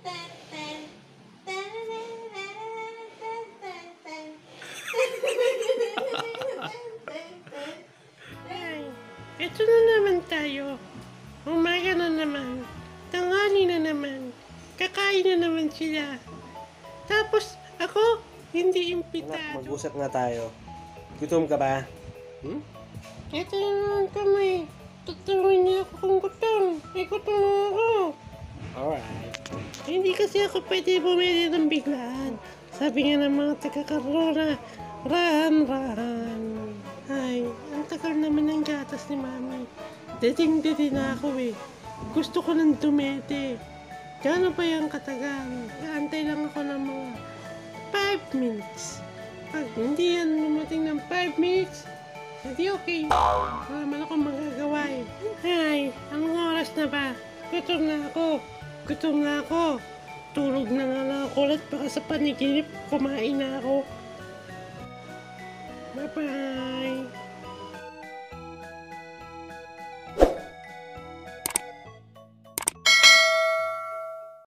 Ay, eto na naman tayo. Umaga na naman. Tanghali na naman. Kakain na naman sila. Tapos ako, hindi Anak, impitado. mag-usap nga tayo. Gutom ka ba? Eto na naman kami. Tatanungin niya ako kung gutom. May gutom na ako. Alright. Hindi kasi ako pwede bumili ng biglaan. Sabi nga ng mga taga-Carrora, rahan. Ay, ang tagal naman ng gatas ni Mami. Dating-dati na ako eh. Gusto ko ng dumete. Gano'n pa yung katagal? Aantay lang ako ng mga 5 minutes. Pag hindi yan dumating ng 5 minutes, hindi okay. Wala man akong magagawa eh. Ay, anong oras na ba? Gutom na ako. Tulog na nga lang ako ulit baka sa paniginip kumain na ako. Bye-bye.